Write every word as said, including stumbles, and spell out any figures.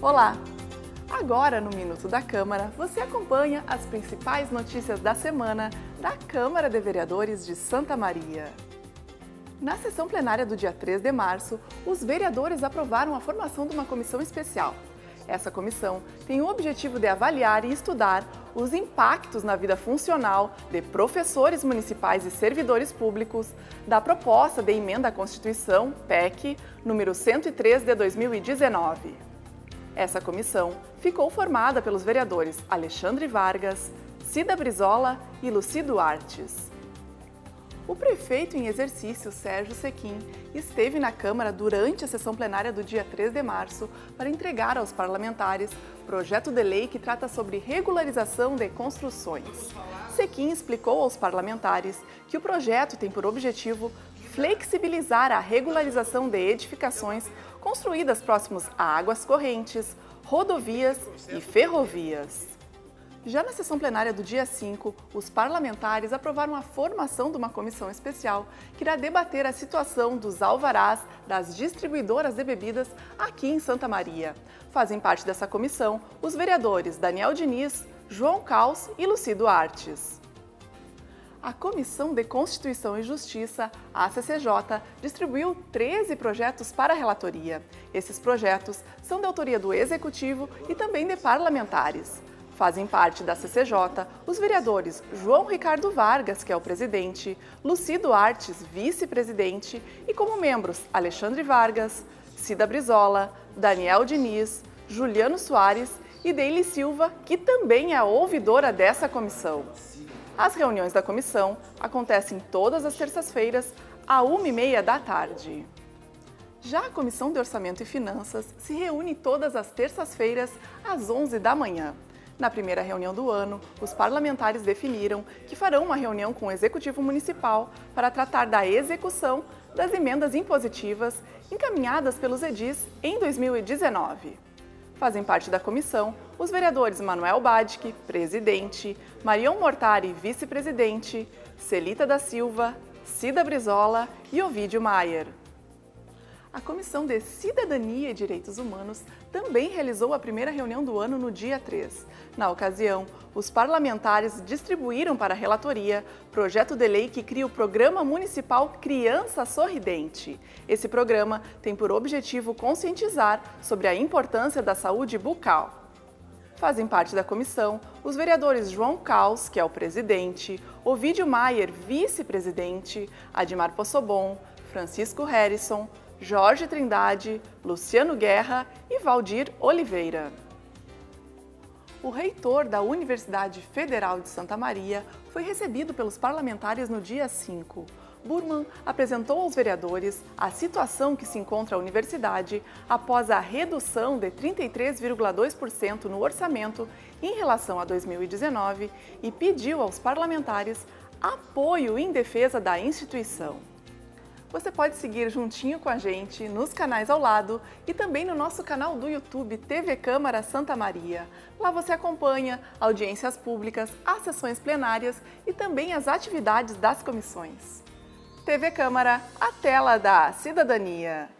Olá! Agora, no Minuto da Câmara, você acompanha as principais notícias da semana da Câmara de Vereadores de Santa Maria. Na sessão plenária do dia três de março, os vereadores aprovaram a formação de uma comissão especial. Essa comissão tem o objetivo de avaliar e estudar os impactos na vida funcional de professores municipais e servidores públicos da proposta de emenda à Constituição, P E C, número cento e três de dois mil e dezenove. Essa comissão ficou formada pelos vereadores Alexandre Vargas, Cida Brizola e Lucy Duartes. O prefeito em exercício, Sérgio Sequim, esteve na Câmara durante a sessão plenária do dia três de março para entregar aos parlamentares projeto de lei que trata sobre regularização de construções. Sequim explicou aos parlamentares que o projeto tem por objetivo flexibilizar a regularização de edificações construídas próximos a águas correntes, rodovias e ferrovias. Já na sessão plenária do dia cinco, os parlamentares aprovaram a formação de uma comissão especial que irá debater a situação dos alvarás das distribuidoras de bebidas aqui em Santa Maria. Fazem parte dessa comissão os vereadores Daniel Diniz, João Caus e Lucy Duartes. A Comissão de Constituição e Justiça, a C C J, distribuiu treze projetos para a relatoria. Esses projetos são de autoria do Executivo e também de parlamentares. Fazem parte da C C J os vereadores João Ricardo Vargas, que é o presidente, Lucy Duartes, vice-presidente, e como membros Alexandre Vargas, Cida Brizola, Daniel Diniz, Juliano Soares e Deile Silva, que também é a ouvidora dessa comissão. As reuniões da comissão acontecem todas as terças-feiras, à uma e meia da tarde. Já a Comissão de Orçamento e Finanças se reúne todas as terças-feiras, às onze da manhã. Na primeira reunião do ano, os parlamentares definiram que farão uma reunião com o Executivo Municipal para tratar da execução das emendas impositivas encaminhadas pelos edis em dois mil e dezenove. Fazem parte da comissão os vereadores Manuel Badic, presidente, Marion Mortari, vice-presidente, Celita da Silva, Cida Brizola e Ovídio Maier. A Comissão de Cidadania e Direitos Humanos também realizou a primeira reunião do ano no dia três. Na ocasião, os parlamentares distribuíram para a relatoria projeto de lei que cria o Programa Municipal Criança Sorridente. Esse programa tem por objetivo conscientizar sobre a importância da saúde bucal. Fazem parte da comissão os vereadores João Caus, que é o presidente, Ovídio Maier, vice-presidente, Admar Possobon, Francisco Harrison, Jorge Trindade, Luciano Guerra e Valdir Oliveira. O reitor da Universidade Federal de Santa Maria foi recebido pelos parlamentares no dia cinco. Burman apresentou aos vereadores a situação que se encontra a universidade após a redução de trinta e três vírgula dois por cento no orçamento em relação a dois mil e dezenove e pediu aos parlamentares apoio em defesa da instituição. Você pode seguir juntinho com a gente nos canais ao lado e também no nosso canal do YouTube T V Câmara Santa Maria. Lá você acompanha audiências públicas, as sessões plenárias e também as atividades das comissões. T V Câmara, a tela da cidadania.